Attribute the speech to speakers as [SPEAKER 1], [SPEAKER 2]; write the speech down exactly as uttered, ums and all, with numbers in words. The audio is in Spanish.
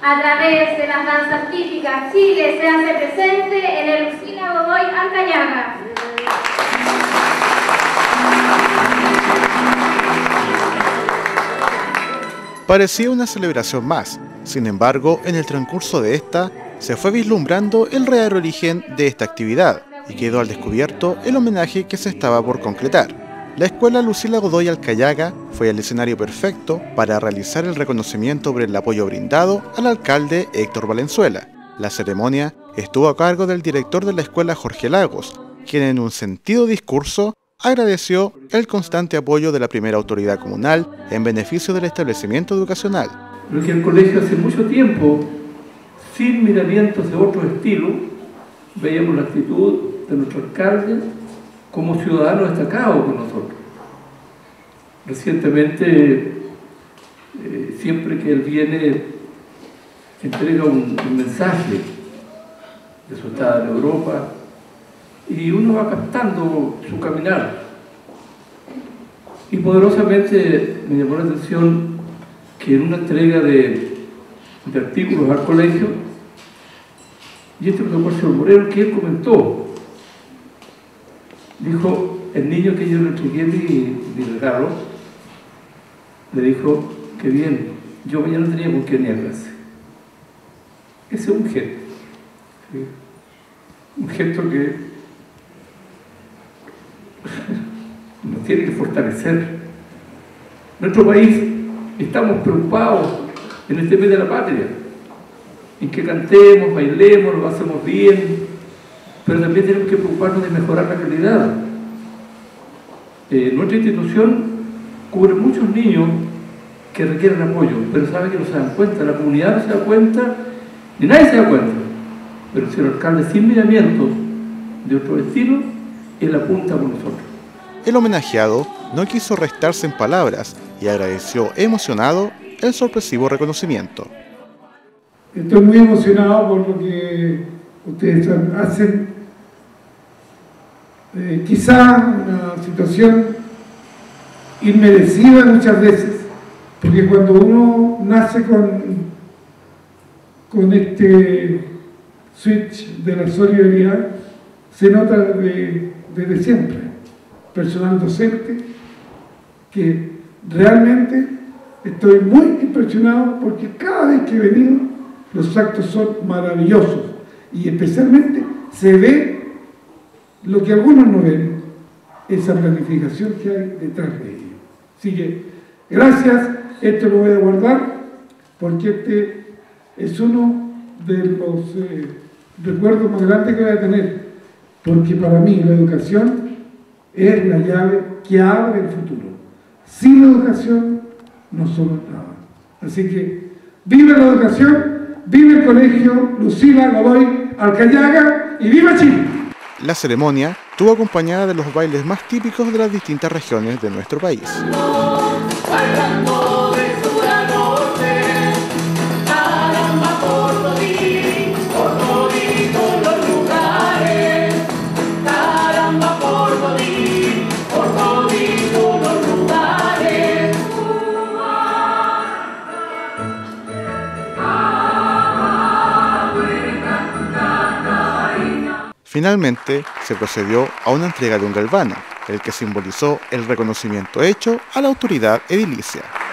[SPEAKER 1] A través de las danzas típicas, Chile se hace presente en el Lucila Godoy Alcayaga.
[SPEAKER 2] Parecía una celebración más, sin embargo, en el transcurso de esta, se fue vislumbrando el real origen de esta actividad y quedó al descubierto el homenaje que se estaba por concretar. La Escuela Lucila Godoy Alcayaga fue el escenario perfecto para realizar el reconocimiento por el apoyo brindado al alcalde Héctor Valenzuela. La ceremonia estuvo a cargo del director de la escuela, Jorge Lagos, quien en un sentido discurso agradeció el constante apoyo de la primera autoridad comunal en beneficio del establecimiento educacional.
[SPEAKER 3] Porque el colegio hace mucho tiempo, sin miramientos de otro estilo, veíamos la actitud de nuestro alcalde como ciudadano destacado con nosotros. Recientemente, eh, siempre que él viene, entrega un, un mensaje de su estado en Europa y uno va captando su caminar. Y poderosamente me llamó la atención que en una entrega de, de artículos al colegio, y este fue el señor Moreno, que él comentó, dijo, el niño que yo le entregué mi, mi regalo, le dijo, que bien, yo mañana tenía con qué venir a clase. Ese es un gesto, ¿sí? Un gesto que nos tiene que fortalecer. Nuestro país, estamos preocupados en este mes de la patria, en que cantemos, bailemos, lo hacemos bien, pero también tenemos que preocuparnos de mejorar la calidad. Eh, nuestra institución cubre muchos niños que requieren apoyo, pero saben que no se dan cuenta, la comunidad no se da cuenta, ni nadie se da cuenta. Pero el señor alcalde, sin miramientos de otro destino, él apunta por nosotros.
[SPEAKER 2] El homenajeado no quiso restarse en palabras y agradeció emocionado el sorpresivo reconocimiento.
[SPEAKER 4] Estoy muy emocionado por lo que ustedes hacen. Eh, quizá una situación inmerecida muchas veces, porque cuando uno nace con, con este switch de la solidaridad, se nota desde, desde siempre. Personal docente, que realmente estoy muy impresionado porque cada vez que he venido los actos son maravillosos y especialmente se ve lo que algunos no ven, esa planificación que hay detrás de ello. Así que, gracias, esto lo voy a guardar, porque este es uno de los eh, recuerdos más grandes que voy a tener, porque para mí la educación es la llave que abre el futuro. Sin educación no somos nada. Así que, vive la educación, vive el colegio Lucila Godoy Alcayaga y ¡viva Chile!
[SPEAKER 2] La ceremonia estuvo acompañada de los bailes más típicos de las distintas regiones de nuestro país. Finalmente, se procedió a una entrega de un galvano, el que simbolizó el reconocimiento hecho a la autoridad edilicia.